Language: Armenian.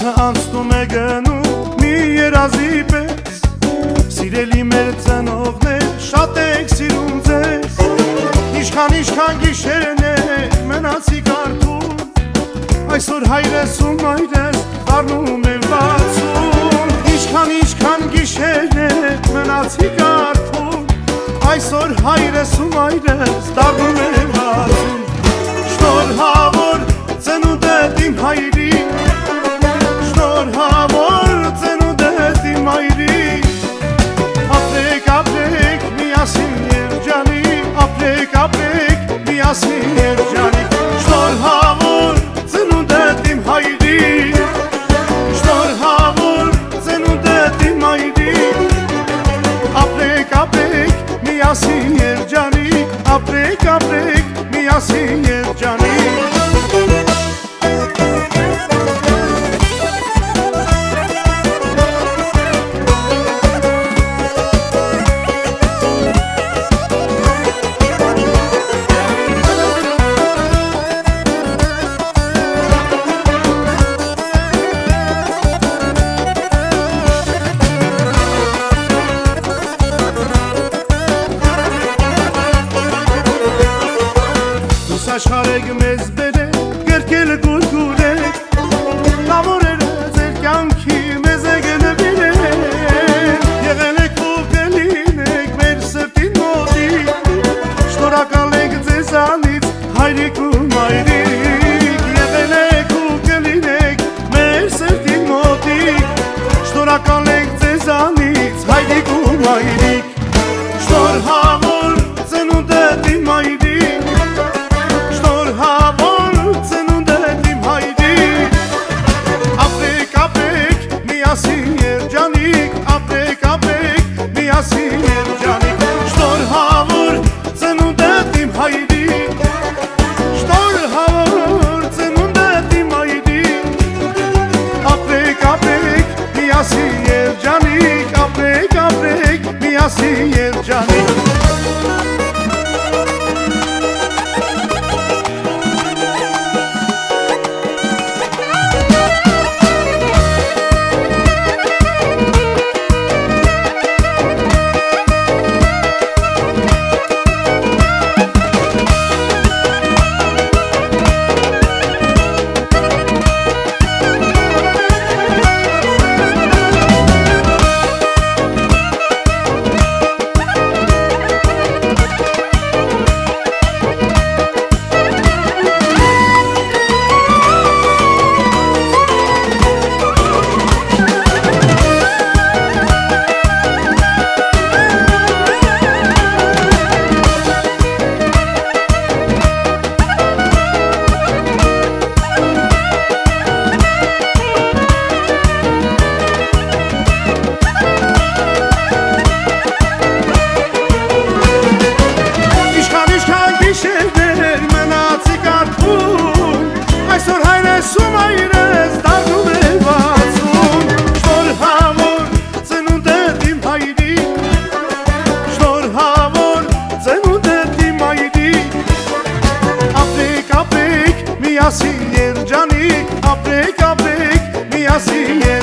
Տարիքը անցնում է գնում մի երազի պես, սիրելի մեր ծնողներ, շատ եք սիրում ձեզ, Ինչքան գիշերն է մնացիք արթուն, այսօր հայրես ու մայրես դառնում են 60, Ինչքան գիշերն է մնացիք արթուն, այսօր հայրես ու մայրես դառնում են 60, Շնորհավոր ծնունդդ իմ հայրիկ, Շնորհավոր ծնունդդ իմ հայրիկ, ապրեք միասին երջանիկ, ապրեք միասին երջանիկ, Շնորհավոր ծնունդդ իմ հայրիկ, Շնորհավոր ծնունդդ իմ հայրիկ, ապրեք միասին երջանիկ, ապրեք միասին երջանիկ Աշխարհեք մեզ բերեք, գրկել գուրգուրեք, Լավորերը ձեր կյանքի մեզ եք նվիրեք, Եղել եք ու կլինեք մեր սրտին մոտիկ, Շնորհակալ ենք ձեզանից հայրիկ ու մայրիկ, Եղել եք ու կլինեք մեր սրտին մոտիկ, Շնորհակալ ենք ձեզանից հայրիկ ու մայրիկ, Շնորհավոր ծնունդդ իմ հայրիկ, միասին երջանիկ, ապրեք միասին երջանիկ, Շնորհավոր ծնունդդ իմ հայրիկ, Շնորհավոր ծնունդդ իմ հայրիկ, ապրեք միասին երջանիկ, ապրեք միասին երջանիկ Այսօր հայրես ու մայրես դառնում են 60, Շնորհավոր ծնունդդ իմ հայրիկ, Շնորհավոր ծնունդդ իմ հայրիկ, Ապրեք միասին երջանիկ, ապրեք միասին